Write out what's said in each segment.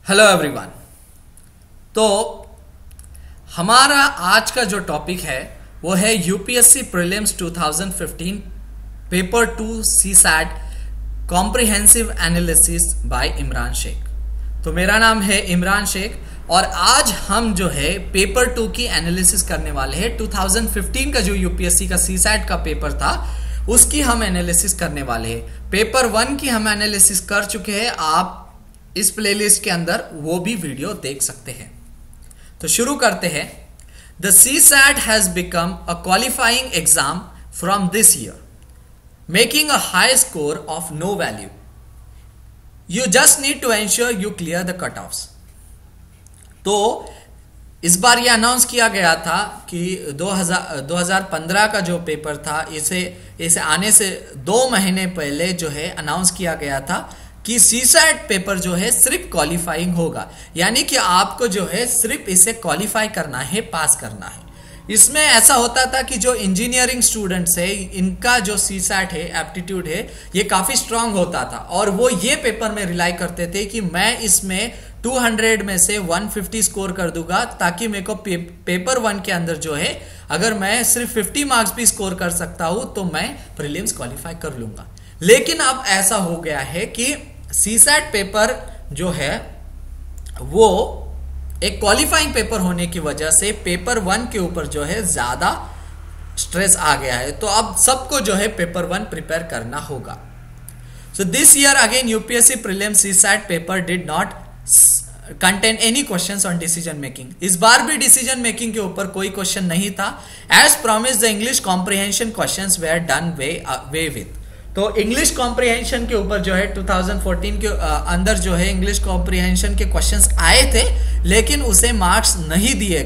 Hello everyone. तो हमारा आज का जो टॉपिक है वो है UPSC prelims 2015 paper 2 CSAT comprehensive analysis by Imran Shaikh. तो मेरा नाम है इमरान शेख और आज हम जो है पेपर 2 की एनालिसिस करने वाले हैं। 2015 का जो यूपीएससी का सीसैट का पेपर था उसकी हम एनालिसिस करने वाले हैं। पेपर 1 की हम एनालिसिस कर चुके हैं, आप इस प्लेलिस्ट के अंदर वो भी वीडियो देख सकते हैं। तो शुरू करते हैं। The CSAT has become a qualifying exam from this year, making a high score of no value. You just need to ensure you clear the cut offs. तो इस बार ये अनाउंस किया गया था कि 2015 का जो पेपर था इसे आने से 2 महीने पहले जो है अनाउंस किया गया था कि सीसैट पेपर जो है सिर्फ क्वालिफाइंग होगा, यानी कि आपको जो है सिर्फ इसे क्वालिफाई करना है, पास करना है। इसमें ऐसा होता था कि जो इंजीनियरिंग स्टूडेंट्स है इनका जो सीसैट है, एप्टीट्यूड है, ये काफी स्ट्रांग होता था और वो ये पेपर में रिलाई करते थे कि मैं इसमें 200 में से 150 स्कोर कर दूंगा ताकि मेरे को पेपर 1 के अंदर जो है अगर मैं सिर्फ 50 मार्क्स भी स्कोर कर सकता हूं तो मैं प्रीलिम्स क्वालिफाई कर लूंगा। लेकिन अब ऐसा हो गया है कि सीसैट पेपर जो है वो एक क्वालिफाइंग पेपर होने की वजह से पेपर 1 के ऊपर जो है ज्यादा स्ट्रेस आ गया है। तो अब सबको जो है पेपर 1 प्रिपेयर करना होगा। So this year again UPSC prelims CSAT paper did not contain any questions on decision making. इस बार भी डिसीजन मेकिंग के ऊपर कोई क्वेश्चन नहीं था। As promise the English comprehension questions were done away with. तो इंग्लिश कॉम्प्रिहेंशन के ऊपर जो है 2014 के अंदर जो है इंग्लिश कॉम्प्रिहेंशन के क्वेश्चंस आए थे, लेकिन उसे मार्क्स नहीं दिए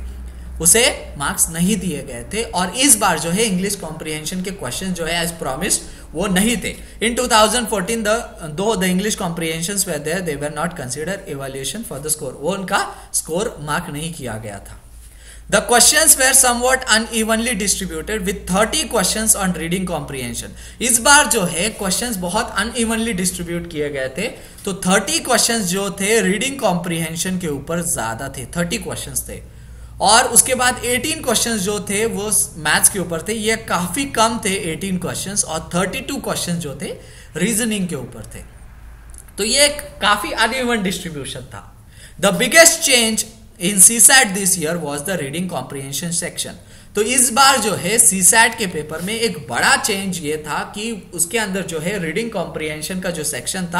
गए थे और इस बार जो है इंग्लिश कॉम्प्रिहेंशन के क्वेश्चन जो है एज प्रॉमिस्ड वो नहीं थे। In 2014 though the English comprehensions were there, they were not consider evaluation for the score. वो उनका स्कोर मार्क नहीं किया गया था। The questions were somewhat unevenly distributed with 30 questions on reading comprehension. इस बार जो है questions बहुत unevenly distribute किए गए थे, तो 30 questions जो थे reading comprehension के ऊपर ज्यादा थे, 30 questions थे। और उसके बाद 18 questions जो थे वो मैथ्स के ऊपर थे, ये काफी कम थे 18 questions, और 32 questions जो थे रीजनिंग के ऊपर थे। तो ये एक काफी uneven distribution था। The biggest change in CSAT this year was the reading comprehension section. तो इस बार जो है सीसैट के पेपर में एक बड़ा चेंज ये था कि उसके अंदर जो है रीडिंग कॉम्प्रिहेंशन का जो सेक्शन था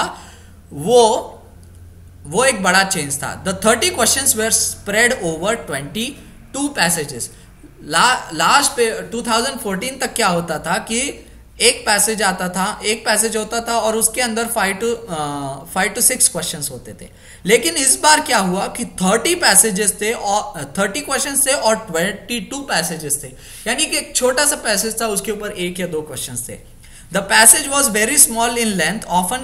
वो एक बड़ा चेंज था। The 30 questions were spread over 22 passages. Last पे 2014 तक क्या होता था कि एक पैसेज होता था और उसके अंदर 5 to 6 क्वेश्चंस होते थे। लेकिन इस बार क्या हुआ कि 30 पैसेजेस थे और 30 क्वेश्चंस थे और 22 पैसेजेस थे, यानी कि एक छोटा सा पैसेज था उसके ऊपर 1 या 2 क्वेश्चंस थे। The passage was very small in length,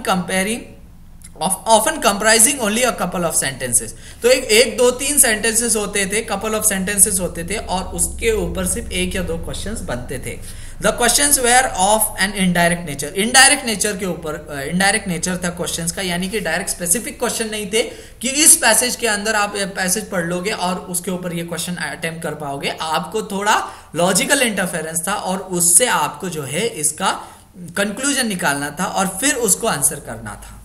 often comprising only a couple of sentences. तो एक 2-3 सेंटेंसेस होते थे, कपल ऑफ सेंटेंसेस होते थे और उसके ऊपर सिर्फ 1 या 2 क्वेश्चंस बनते थे। The questions were of an indirect nature. Indirect nature के ऊपर इनडायरेक्ट नेचर था क्वेश्चंस का, यानी कि डायरेक्ट स्पेसिफिक क्वेश्चन नहीं थे कि इस पैसेज के अंदर आप पैसेज पढ़ लोगे और उसके ऊपर ये क्वेश्चन अटेम्प्ट कर पाओगे। आपको थोड़ा लॉजिकल इंटरफेरेंस था और उससे आपको जो है इसका कंक्लूजन निकालना था और फिर उसको आंसर करना था।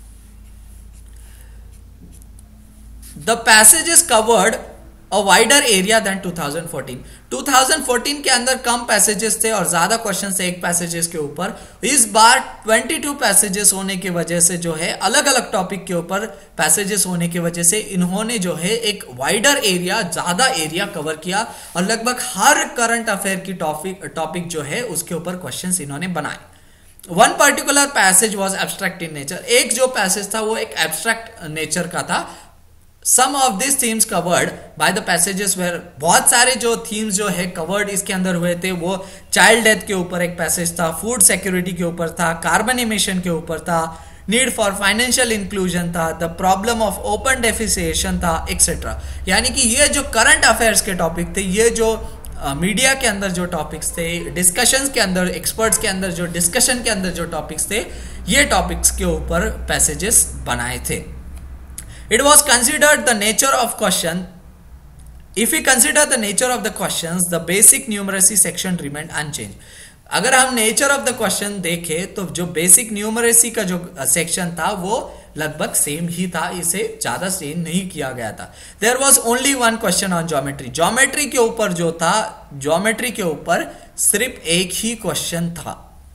The passages covered a wider area than 2014. 2014 के अंदर कम पैसेजेस थे और ज्यादा क्वेश्चन थे एक पैसेजेस के ऊपर। इस बार 22 पैसेजेस होने की वजह से जो है अलग अलग टॉपिक के ऊपर पैसेजेस होने की वजह से इन्होंने जो है एक वाइडर एरिया, ज्यादा एरिया कवर किया और लगभग हर करंट अफेयर की टॉपिक जो है उसके ऊपर क्वेश्चंस इन्होंने बनाए। One particular passage was abstract in nature. एक जो पैसेज था वो एक एब्स्ट्रैक्ट नेचर का था। Some of these themes covered by the passages were, बहुत सारे जो themes जो है covered इसके अंदर हुए थे, वो चाइल्ड डेथ के ऊपर एक पैसेज था, फूड सिक्योरिटी के ऊपर था, कार्बन इमिशन के ऊपर था, नीड फॉर फाइनेंशियल इंक्लूजन था, the problem of open defecation था, एक्सेट्रा। यानी कि ये जो करंट अफेयर्स के टॉपिक थे, ये जो मीडिया के अंदर जो टॉपिक्स थे, डिस्कशंस के अंदर, एक्सपर्ट्स के अंदर जो डिस्कशन के अंदर जो टॉपिक्स थे, ये टॉपिक्स के ऊपर पैसेजेस बनाए थे। It was considered the nature of question. If we consider the nature of the questions, the basic numeracy section remained unchanged. अगर हम नेचर ऑफ द क्वेश्चन देखें तो जो बेसिक न्यूमरेसी का जो सेक्शन था वो लगभग सेम ही था, इसे ज्यादा चेंज नहीं किया गया था. There was only one question on geometry. Geometry के ऊपर जो था, ज्योमेट्री के ऊपर सिर्फ एक ही क्वेश्चन था.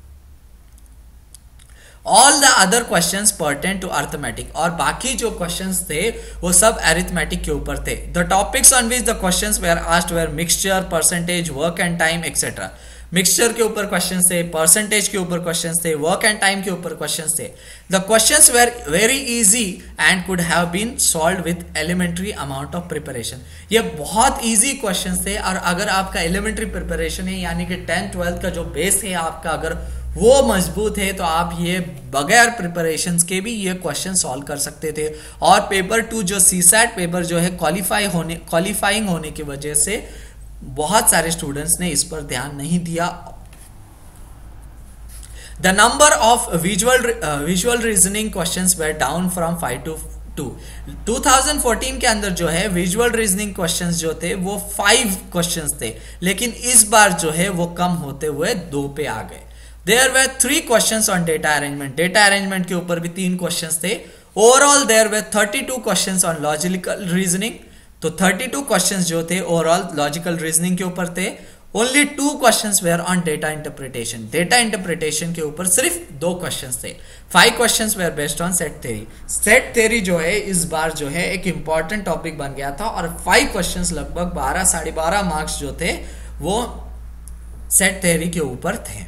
All the other questions pertain to arithmetic, और बाकी जो क्वेश्चंस थे वो सब अरिथमेटिक के ऊपर थे. The topics on which the questions were asked were mixture, percentage, work and time etcetera. Mixture के ऊपर क्वेश्चंस थे, परसेंटेज के ऊपर क्वेश्चंस थे, वर्क एंड टाइम के ऊपर क्वेश्चंस थे. The questions were very easy and could have been solved with elementary amount of preparation. ये बहुत इजी क्वेश्चंस थे, और अगर आपका एलिमेंट्री प्रिपरेशन है यानी कि 10th-12th का जो बेस है आपका, अगर वो मजबूत है तो आप ये बगैर प्रिपरेशन के भी ये क्वेश्चन सॉल्व कर सकते थे. और पेपर 2 जो सीसैट पेपर जो है क्वालिफाइंग होने की वजह से बहुत सारे स्टूडेंट्स ने इस पर ध्यान नहीं दिया. The number of visual reasoning questions were down from 5 to 2. 2014 के अंदर जो है विजुअल रीजनिंग क्वेश्चंस जो थे वो 5 क्वेश्चंस थे, लेकिन इस बार जो है वो कम होते हुए 2 पे आ गए. There were 3 questions on data arrangement. Data arrangement के ऊपर भी 3 questions थे. Overall there were 32 questions on logical reasoning. तो 32 questions जो थे overall logical reasoning के ऊपर थे. Only 2 questions were on data interpretation. Data interpretation के ऊपर सिर्फ 2 questions थे. 5 questions were based on set theory. Set theory जो है इस बार जो है एक important topic बन गया था, और 5 questions लगभग 12-12.5 मार्क्स जो थे वो set theory के ऊपर थे.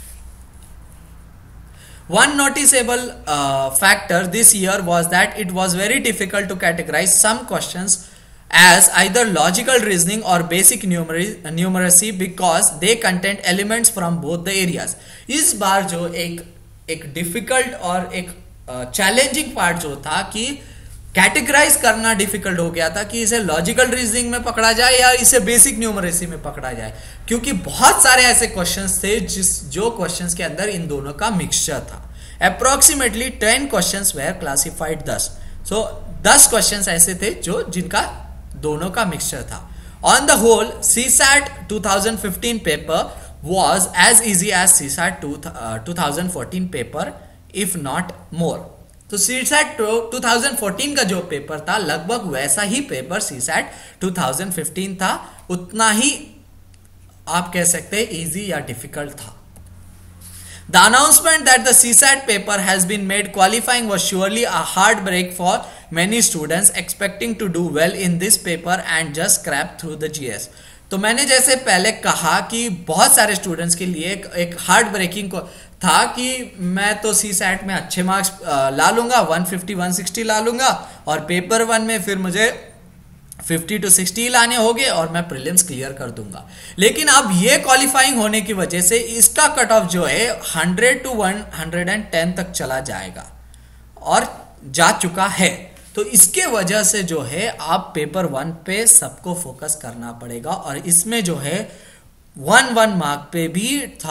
One noticeable factor this year was that it was very difficult to categorize some questions as either logical reasoning or basic numeracy because they contained elements from both the areas. इस बार जो एक difficult और एक challenging part जो था कि categorise करना difficult हो गया था कि इसे लॉजिकल रीजनिंग में पकड़ा जाए या इसे बेसिक न्यूमरेसी में पकड़ा जाए, क्योंकि बहुत सारे ऐसे क्वेश्चंस थे जो क्वेश्चंस के अंदर इन दोनों का मिक्सचर था. Approximately 10 questions were classified 10. So 10 questions ऐसे थे जिनका दोनों का मिक्सचर था. On the whole CSAT 2015 paper was as easy as CSAT 2014 paper if not more. तो CSAT 2014 का जो पेपर था लगभग वैसा ही पेपर CSAT 2015 था, उतना ही आप कह सकते हैं इजी या डिफिकल्ट था. The announcement that the CSAT paper has been made qualifying was surely a hard break for many students expecting to do well in this paper and just scrap through the GS. तो मैंने जैसे पहले कहा कि बहुत सारे students के लिए एक हार्ड ब्रेकिंग को था कि मैं तो CSAT में अच्छे मार्क्स ला लूंगा, 150-160 ला लूंगा, और पेपर 1 में फिर मुझे 50 to 60 लाने होंगे और मैं प्रीलिम्स क्लियर कर दूंगा. लेकिन अब ये क्वालिफाइंग होने की वजह से इसका कट ऑफ जो है 100 to 110 तक चला जाएगा और जा चुका है. तो इसके वजह से जो है आप पेपर 1 पे सबको फोकस करना पड़ेगा, और इसमें जो है 1 मार्क पे भी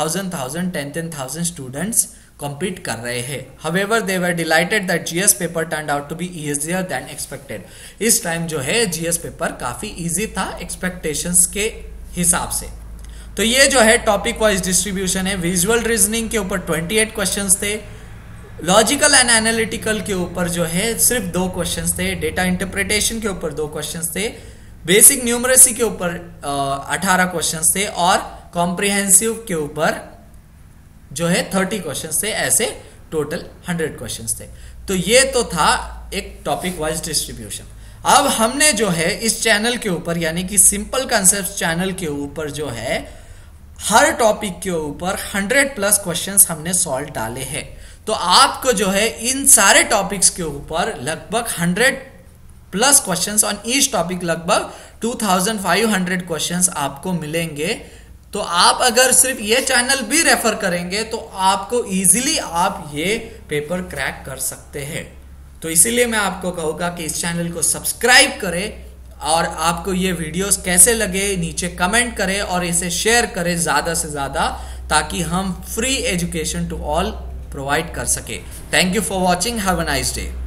10,000 स्टूडेंट्स compete कर रहे हैं. However, they were delighted that GS paper turned out to be easier than expected. इस टाइम जो है GS पेपर काफी इजी था एक्सपेक्टेशंस के हिसाब से. तो ये जो है टॉपिक वाइज डिस्ट्रीब्यूशन है. विजुअल रीजनिंग के ऊपर 28 क्वेश्चंस थे. लॉजिकल एंड एनालिटिकल के ऊपर जो है सिर्फ 2 क्वेश्चंस थे. डेटा इंटरप्रिटेशन के ऊपर 2 क्वेश्चंस थे. बेसिक न्यूमरेसी के ऊपर 18 क्वेश्चंस थे, और कॉम्प्रिहेंसिव के ऊपर जो है 30 क्वेश्चंस थे. ऐसे टोटल 100 क्वेश्चंस थे. तो ये तो था एक टॉपिक वाइज डिस्ट्रीब्यूशन. अब हमने जो है इस चैनल के ऊपर यानी कि सिंपल कॉन्सेप्ट चैनल के ऊपर जो है हर टॉपिक के ऊपर 100+ क्वेश्चंस हमने सॉल्व डाले हैं. तो आपको जो है इन सारे टॉपिक्स के ऊपर लगभग 100+ क्वेश्चंस ऑन ईच टॉपिक, लगभग 2500 क्वेश्चंस आपको मिलेंगे. तो आप अगर सिर्फ ये चैनल भी रेफर करेंगे तो आपको इजीली आप ये पेपर क्रैक कर सकते हैं. तो इसीलिए मैं आपको कहूँगा कि इस चैनल को सब्सक्राइब करें, और आपको ये वीडियोस कैसे लगे नीचे कमेंट करें और इसे शेयर करें ज़्यादा से ज़्यादा, ताकि हम free education to all provide कर सके. Thank you for watching. Have a nice day.